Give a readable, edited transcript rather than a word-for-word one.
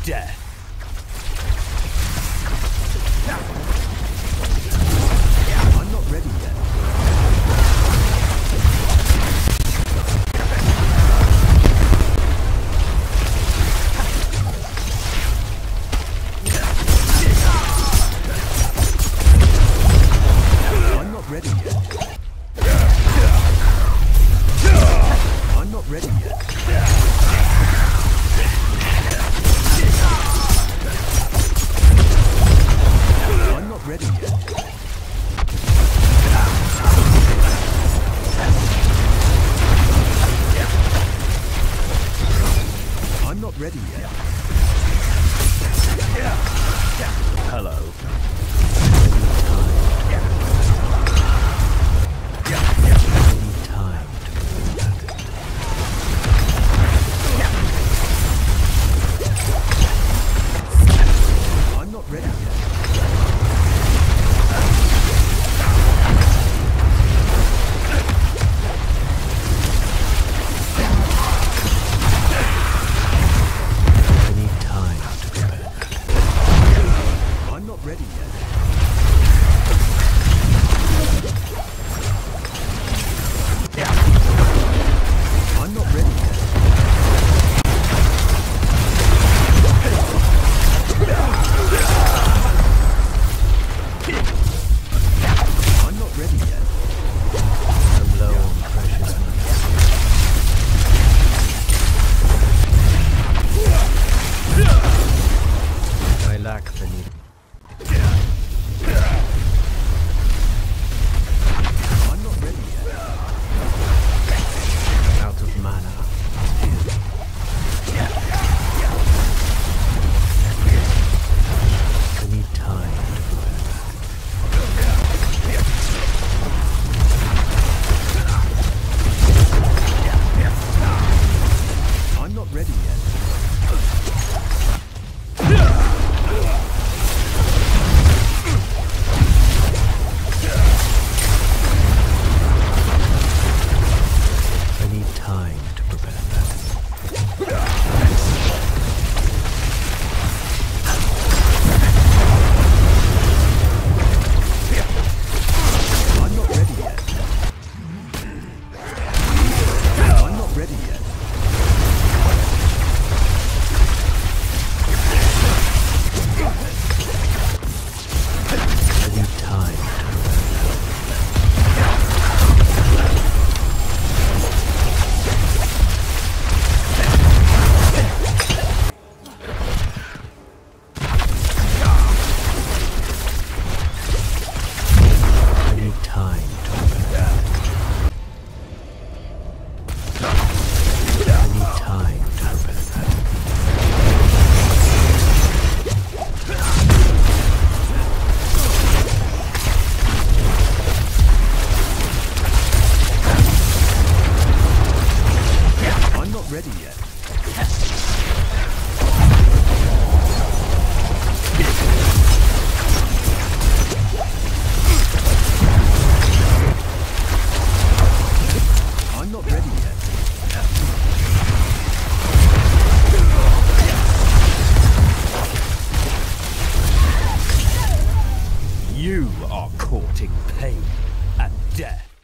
death. I'm not ready yet. I'm not ready yet. I'm not ready yet. I'm not ready yet. I'm not ready yet. Hello. I'm not ready yet. I'm not ready yet. I'm not ready yet. I'm not ready yet. I'm low on precious money. I lack the need. I'm not ready yet. Out of mana. I need time to prepare. I'm not ready yet. I need time to prepare that. I'm not ready yet. I'm not ready yet. I need time to ready yet. I'm not ready yet. You are courting pain and death.